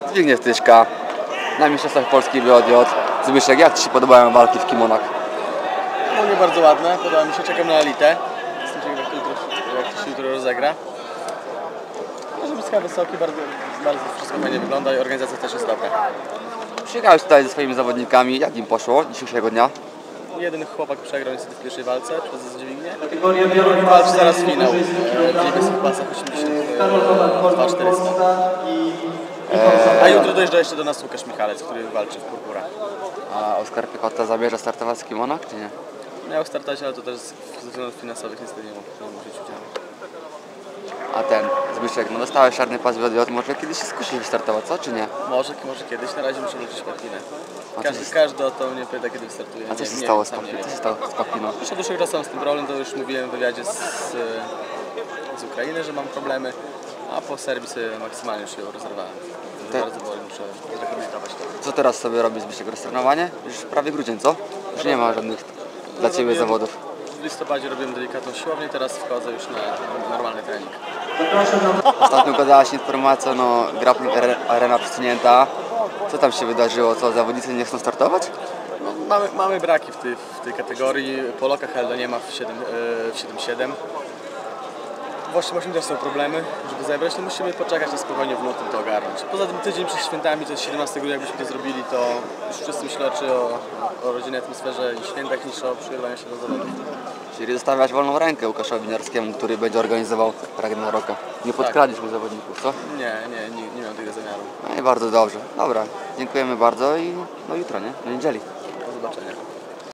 Zbigniew Tyszka, na Mistrzostwach Polski WOJ. Zbyszek, jak Ci się podobają walki w kimonach? No nie bardzo ładne, podoba mi się, czekam na elitę. Jestem ciekaw, jak to się jutro rozegra. Może być wysoki, bardzo wszystko fajnie wygląda i organizacja też jest dobra. Przyjechałeś tutaj ze swoimi zawodnikami, jak im poszło dzisiejszego dnia? Jeden chłopak przegrał niestety w pierwszej walce przez dźwignię. Walczy zaraz finał w niebieskich pasach 82-400. A jutro dojeżdża jeszcze do nas Łukasz Michalec, który walczy w purpura. A Oskar Piechota zamierza startować w kimonach, czy nie? Miał startać, ale to też ze względów finansowych niestety nie mógł wziąć udziału. A ten, Zbyszek, no dostałeś czarny pas WOJ, może kiedyś się skusisz wystartować, co, czy nie? Może kiedyś, na razie muszę wrócić Pakinę. Każdy o to mnie pyta, kiedy wystartuje. A co się stało z Pakiną? Już od dłuższego czasu mam z tym problem, to już mówiłem w wywiadzie z Ukrainy, że mam problemy, a po Serbii sobie maksymalnie już ją rozerwałem. Bardzo boli, muszę zrehabilitować to. Co teraz sobie robi Zbyszek? Roztrenowanie? Już prawie grudzień, co? Już nie ma żadnych dla Ciebie zawodów. W listopadzie robiłem delikatną siłownię, teraz wchodzę już na normalny trening. Ostatnio ukazała się informacja, no grappling arena przesunięta. Co tam się wydarzyło? Co, zawodnicy nie chcą startować? No, mamy braki w tej kategorii. Poloka Heldo nie ma w 7-7. W 8-8 też są problemy, żeby zebrać, to musimy poczekać na spokojnie w lutym to ogarnąć. Poza tym tydzień przed świętami, to jest 17 grudnia, jakbyśmy to zrobili, to już wszyscy myślą raczej o rodzinnej atmosferze i świętach niż o przygotowaniu się do zawodów. Czyli zostawiać wolną rękę Łukaszowi Narskiemu, który będzie organizował Ragnaroka. Nie podkradzisz mu zawodników, co? Nie miałem tego zamiaru. No i bardzo dobrze. Dobra, dziękujemy bardzo i no jutro, nie? Do niedzieli. Do zobaczenia.